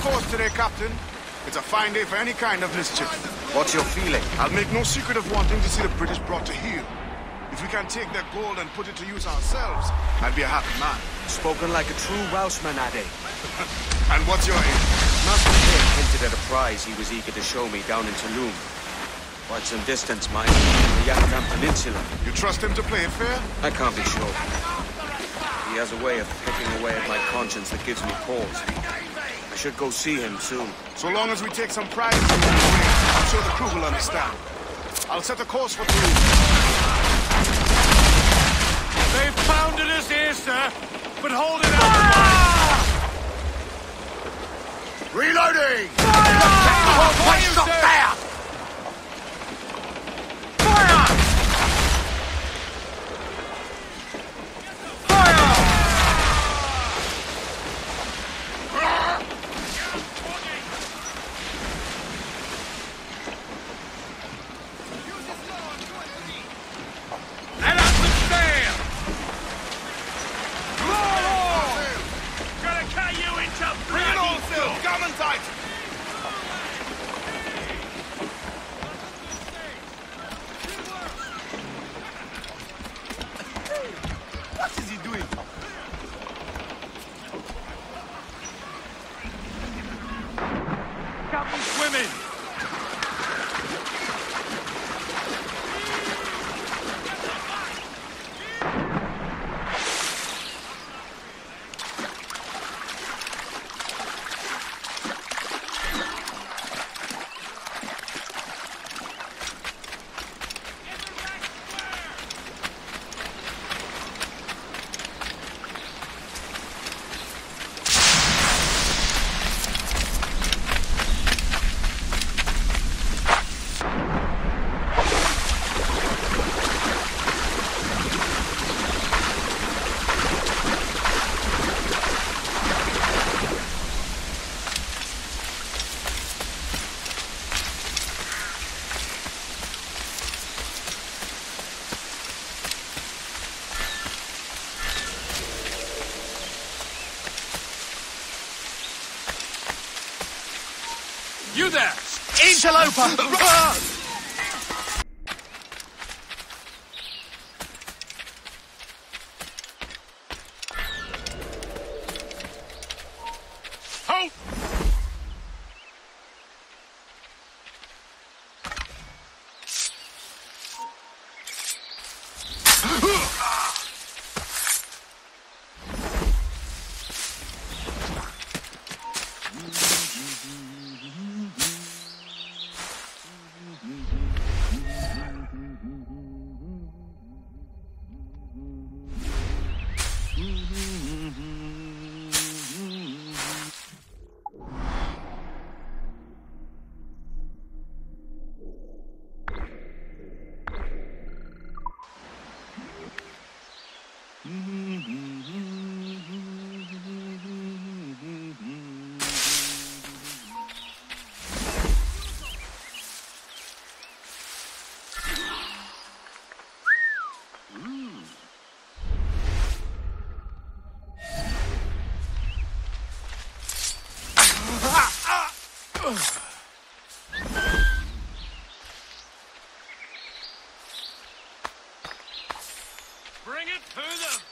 course today, Captain. It's a fine day for any kind of mischief. What's your feeling? I'll make no secret of wanting to see the British brought to heel. If we can take their gold and put it to use ourselves, I'd be a happy man. Spoken like a true Welshman, Ade. And what's your aim? Master King hinted at a prize he was eager to show me down in Tulum. Quite some distance, mind, from the Yucatan Peninsula. You trust him to play it fair? I can't be sure. He has a way of picking away at my conscience that gives me pause. I should go see him soon. So long as we take some pride in it, I'm sure the crew will understand. I'll set a course for Tulum. They've pounded us here, sir, but hold it out. Reloading! Fire! Stop there! You there! Interloper! Bring it to them!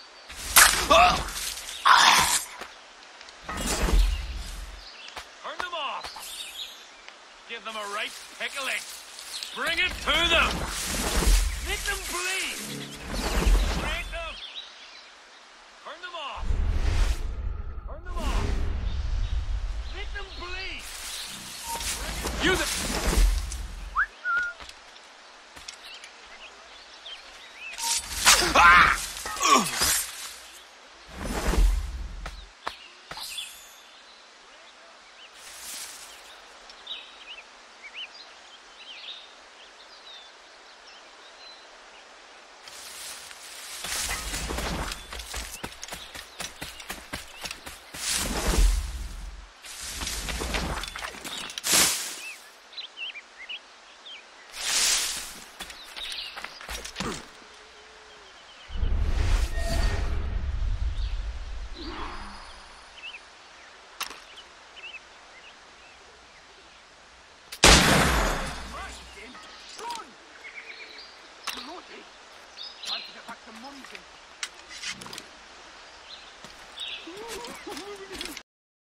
Turn them off! Give them a right pickling! Bring it to them! Make them bleed! Break them! Turn them off! Turn them off! Make them bleed! Use it! Thank you.